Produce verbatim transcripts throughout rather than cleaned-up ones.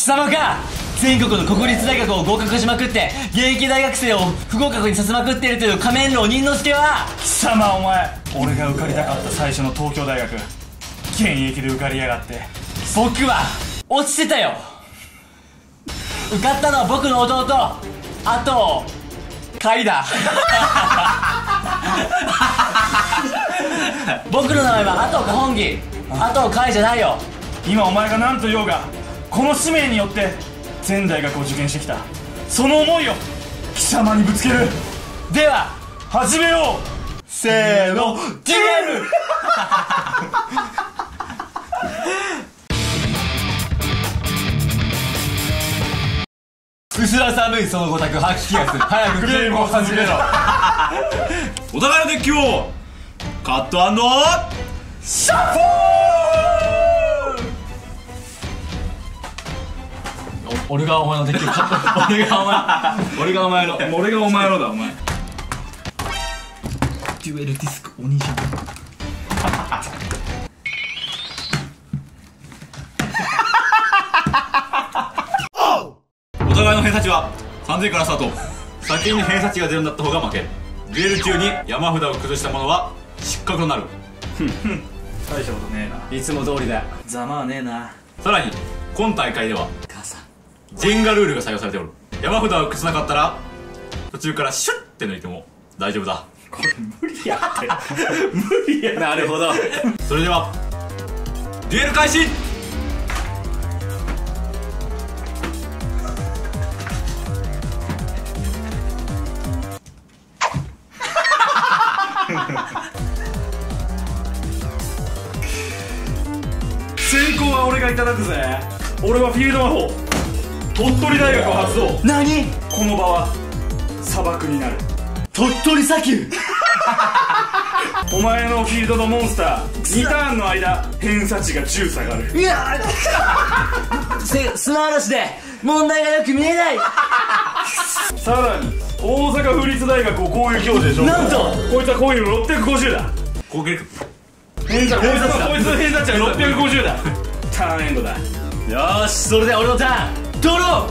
様か全国の国立大学を合格しまくって現役大学生を不合格にさせまくっているという仮面浪人之助は、 貴様お前、俺が受かりたかった最初の東京大学現役で受かりやがって。 僕は落ちてたよ。受かったのは僕の弟、あとカイだ。僕の名前はあと本義、あとカイじゃないよ。 今お前が何と言おうが、この使命によって全大学を受験してきたその思いを貴様にぶつける。 では始めよう。せーの、デュエル。 薄ら寒いそのごたく吐き気がする。早くゲームを始めろ。 お互いのデッキをカット&シャッフル。 俺がお前のデッキを買った。俺がお前俺がお前の俺がお前のだ、お前。 デュエルディスク鬼じゃん。 お互いの偏差値はさんぜんからスタート。先に偏差値がゼロになった方が負け。デュエル中に山札を崩した者は失格となる。 大したことねえな。 いつも通りだ。 ざまあねえな。 さらに今大会では母さんジェンガルールが採用されておる。山札を崩さなかったら途中からシュッて抜いても大丈夫だ。 これ無理やって。無理や。 なるほど。 それではデュエル開始。 先行は俺がいただくぜ。俺はフィールド魔法鳥取大学を発動。 何？ この場は砂漠になる。 鳥取砂丘。 お前のフィールドのモンスターにターンの間偏差値がじゅう下がる。 いやせ砂嵐で問題がよく見えない。 さらに大阪府立大学を攻撃表示でしょ。 なんとこいつは攻撃力ろっぴゃくごじゅうだ。 攻撃偏差値こいつはこいつの偏差値はろっぴゃくごじゅうだ。ターンエンドだ。 よーし、それで俺のターン。ドロー。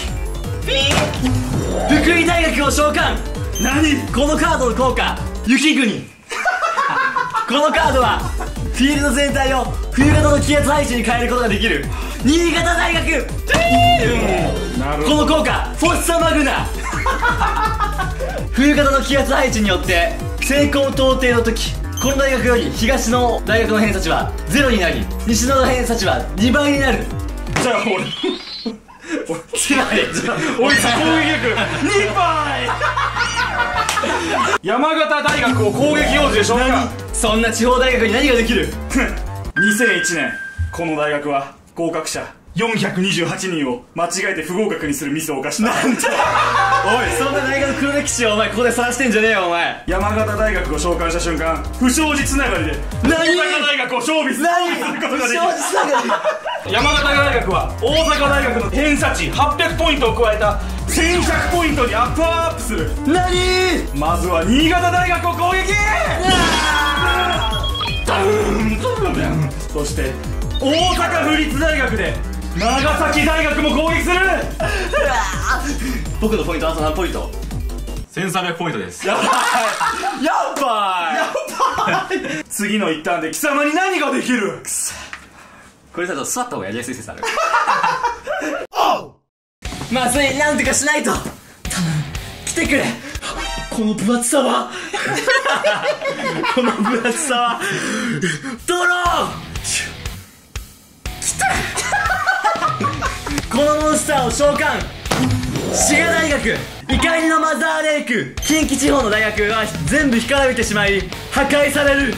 福井大学を召喚。 何？ このカードの効果、雪国。このカードはフィールド全体を冬型の気圧配置に変えることができる新潟大学。 なるこの効果、フォッサマグナ。冬型の気圧配置によって西高東低の時、この大学より東の大学の偏差値はゼロになり、西の偏差値はにばいになる。 じゃあ俺俺つらい。おいつ攻撃力にばい。山形大学を攻撃表示でしょうか。 そんな地方大学に何ができる。 にせんいちねんこの大学は合格者よんひゃくにじゅうはちにんを間違えて不合格にするミスを犯した。なんと。おい、 そんな大学の黒歴史をお前ここで晒してんじゃねえよお前。 山形大学を召喚した瞬間、不祥事つながりで何？ 大阪大学を勝利することができる。 つながり。 山形大学は大阪大学の偏差値はっぴゃくポイントを加えたせんひゃくポイントにアップアップする。 何？ まずは新潟大学を攻撃。そして大阪府立大学で長崎大学も攻撃する。 僕のポイントはあと何ポイント？ せんさんびゃくポイントです。 やばいやばい。 次の一ターンで貴様に何ができる。 これだと座った方がやりやすい説ある。まずい、なんとかしないと。頼む、来てくれ。この分厚さはこの分厚さはドロー。来た。このモンスターを召喚。滋賀大学、怒りのマザーレイク、近畿地方の大学は全部干からびてしまい破壊される。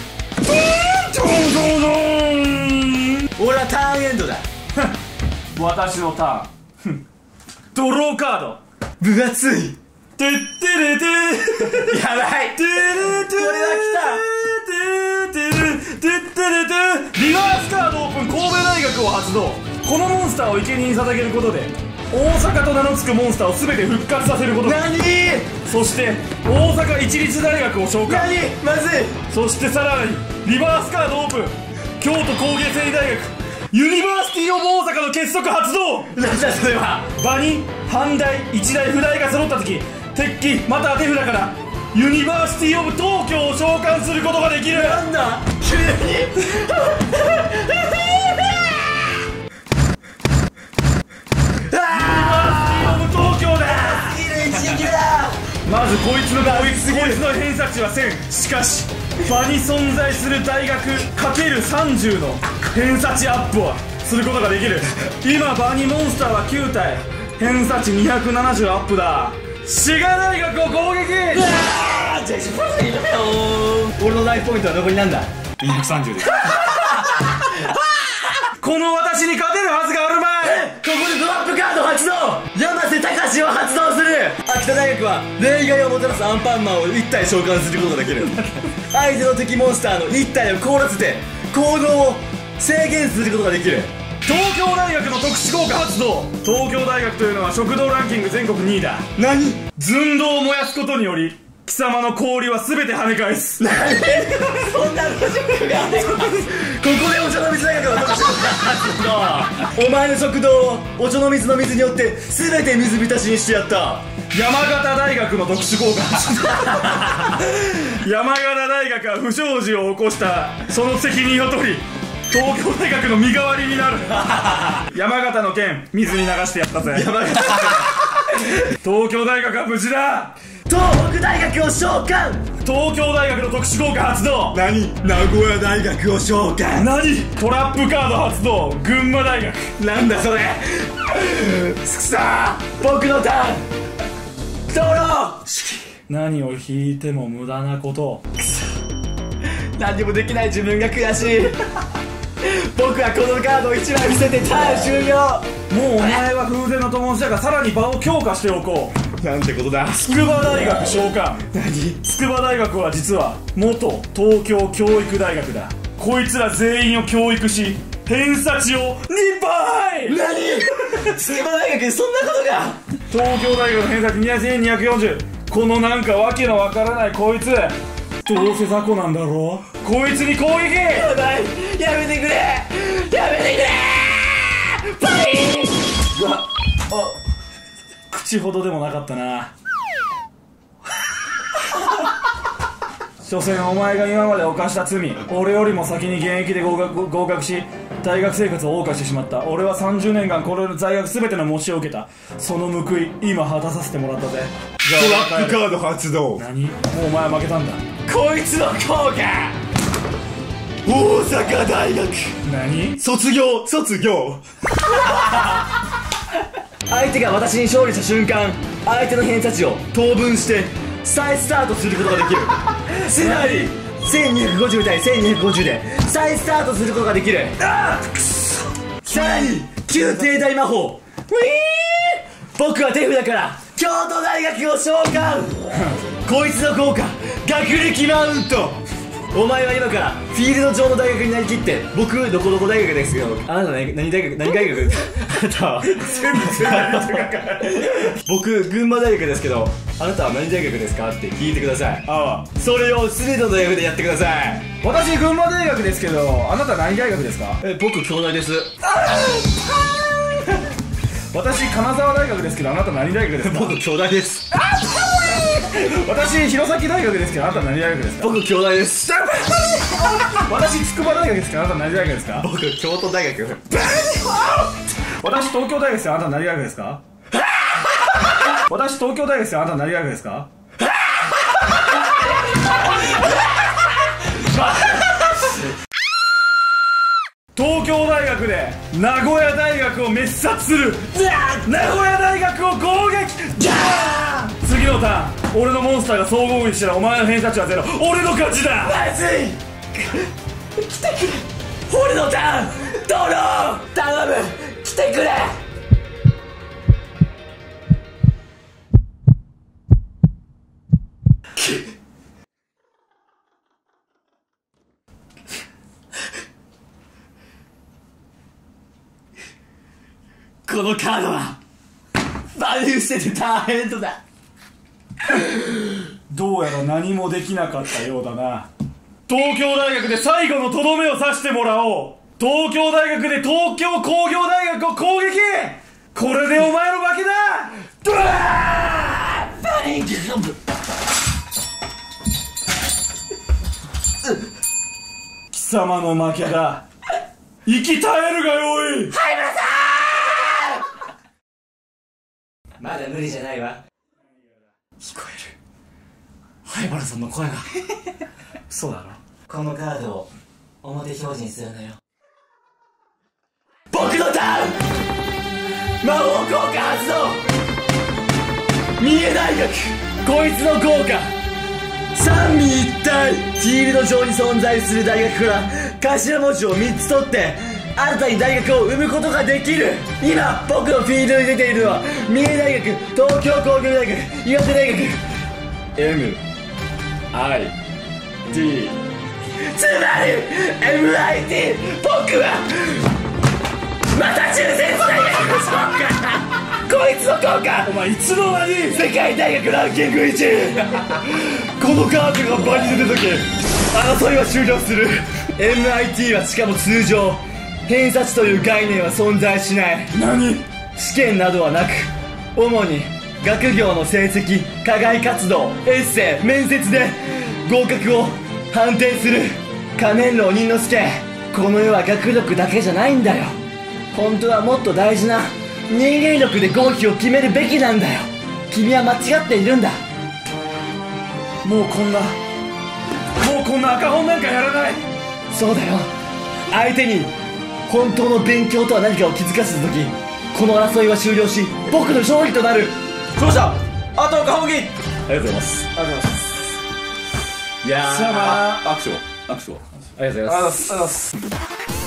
俺はターンエンドだ。 私のターン。ドローカード。 分厚い。 てってれて。 やばい。 てれて。これは来た。てれてれてってれて。リバースカードオープン神戸大学を発動。このモンスターを生贄に捧げることで大阪と名の付くモンスターを全て復活させること。 何？ そして大阪市立大学を召喚。 何？まずい。 そしてさらにリバースカードオープン京都工芸繊維大学ユニバーシティオブ大阪の結束発動。 なんだそれは。 場に半台一台札が揃った時、鉄器または手札からユニバーシティオブ東京を召喚することができる。 なんだ急に東京だ。 一撃だ。 まずこいつのこいつこいつの偏差値はせん。しかし場に存在する大学 かけるさんじゅう の偏差値アップをすることができる。今場にモンスターはきゅう体、偏差値にひゃくななじゅうアップだ。滋賀大学を攻撃。 あーじゃあ一発でいいのかよ。俺のライフポイントは残りなんだ。 にひゃくさんじゅうです。 この私に勝てるはずがあるまい。 ここでドラップカード発動。山瀬隆を発動する。秋田大学は例外をもたらすアンパンマンをいち体召喚することができる。相手の敵モンスターのいち体を凍らせて行動を制限することができる。 東京大学の特殊効果発動。東京大学というのは食堂ランキング全国にいだ。 何。 寸胴を燃やすことにより貴様の氷は全て跳ね返す。 何そんなロジックがある。ここでお茶の水大学の特殊効果発動。お前の食堂をお茶の水の水によって全て水浸しにしてやった。 山形大学の特殊効果発動。山形大学は不祥事を起こしたその責任を取り東京大学の身代わりになる。山形の件水に流してやったぜ。 山形東京大学は無事だ。 東北大学を召喚。 東京大学の特殊効果発動。 何。名古屋大学を召喚。 何。トラップカード発動。群馬大学。 なんだそれ。くそー。僕のターン。ドロー。 何を引いても無駄なこと。 何にもできない自分が悔しい。僕はこのカードをいちまい見せてターン終了。 もうお前は風前の友達だからさらに場を強化しておこう。 なんてことだ。 筑波大学召喚。 何。 筑波大学は実は元東京教育大学だ。こいつら全員を教育し偏差値をにばい。 何。筑波大学にそんなことが。 東京大学の偏差値にせんにひゃくよんじゅう。このなんかわけのわからないこいつどうせ雑魚なんだろう。こいつに攻撃。 やばい。やめてくれ。やめてくれ。パイン。うわ。あ。 口ほどでもなかったな。所詮お前が今まで犯した罪、俺よりも先に現役で合格、合格し大学生活を謳歌してしまった。俺はさんじゅうねんかんこの在学全ての模試を受けた。その報い今果たさせてもらったぜ。 トラップカード発動。 何。もうお前は負けたんだ。 こいつの効果。大阪大学。 何。 卒業。卒業。相手が私に勝利した瞬間、相手の偏差値を等分して再スタートすることができる。つまりせんにひゃくごじゅう対せんにひゃくごじゅうで再スタートすることができる。ああくそ。さらに旧帝大魔法。ウィー。僕は手札から京都大学を召喚。こいつの効果学歴マウント。お前は今からフィールド上の大学になりきって、僕どこどこ大学ですけど、あなた何何大学何大学あなたは全部僕群馬大学ですけど、あなたは何大学ですかって聞いてください。 ああ。 それを全ての大学でやってください。 私群馬大学ですけど、あなた何大学ですか。 え僕京大です。 私金沢大学ですけど、あなた何大学ですか。 僕京大です。 私弘前大学ですけど、あなた何大学ですか。 僕京大です。 私筑波大学ですけど、あなた何大学ですか。 僕京都大学。 私東京大学ですけど、あなた何大学ですか。私東京大学ですけど、あなた何大学ですか。東京大学で名古屋大学を滅殺する。名古屋大学を攻撃。次のターン俺のモンスターが総合撃したらお前の偏差値はゼロ。俺の勝ちだ。 まずい。来てくれ。俺のターン。ドロー。頼む。来てくれ。このカードはバリューしててターンエンドだ。 どうやら何もできなかったようだな。東京大学で最後のとどめを刺してもらおう。 東京大学で東京工業大学を攻撃。これでお前の負けだ。ドラーバリング貴様の負けだ。息絶えるがよい。 灰原さん、まだ無理じゃないわ。聞こえる、灰原さんの声が。 そうだろ。 このカードを表表示にするのよ。僕のターン、魔法効果発動。三重大学、こいつの効果、三位一体。フィールド上に存在する大学から頭文字をみっつ取って新たに大学を生むことができる。今僕のフィールドに出ているのは三重大学、東京工業大学、岩手大学。 エム アイ ティーつまり エムアイティー、 僕はマサチューセッツ大学の効果、こいつの効果。 お前いつの間に世界大学ランキングいちい。このカードが場に出た時争いは終了する。 エムアイティー はしかも通常偏差値という概念は存在しない。 何？ 試験などはなく、主に学業の成績、課外活動、エッセイ、面接で合格を判定する。仮面老人之助、この世は学力だけじゃないんだよ。本当はもっと大事な人間力で合否を決めるべきなんだよ。君は間違っているんだ。 もうこんなもうこんな赤本なんかやらない。 そうだよ。相手に本当の勉強とは何かを気づかせた時、この争いは終了し僕の勝利となる。 勝者あと赤本木。 ありがとうございます。 ありがとうございます。 いやー、 さあ握手を握手をありがとうございます。 ありがとうございます。